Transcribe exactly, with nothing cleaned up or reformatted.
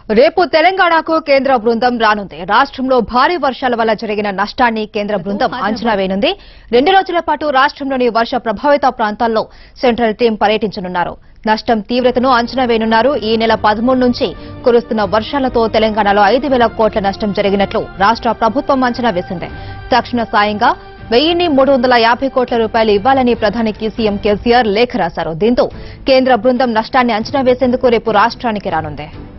రేపు తెలంగాణకు కేంద్ర బృందం రానుంది. రాష్ట్రంలో భారీ వర్షాల వల్ల జరిగిన నష్టాన్ని కేంద్ర బృందం అంచనా వేయనుంది. రెండు రోజుల పాటు రాష్ట్రంలోని వర్ష ప్రభావిత ప్రాంతాల్లో సెంట్రల్ టీం పర్యటించనున్నారు. నష్టం తీవ్రతను అంచనా వేయనున్నారు. ఈ నెల పదమూడు నుంచి కురుస్తున్న వర్షాలతో తెలంగాణలో ఐదు వేల కోట్ల నష్టం జరిగినట్లు రాష్ట్ర ప్రభుత్వం అంచనా వేసింది. తక్షణ సాయంగా వెయ్యిన్ని మూడు వందల యాభై కోట్ల రూపాయలు ఇవ్వాలని ప్రధానికి సీఎం కేసీఆర్ లేఖ రాశారు. దీంతో కేంద్ర బృందం నష్టాన్ని అంచనా వేసేందుకు రేపు రాష్ట్రానికి రానుంది.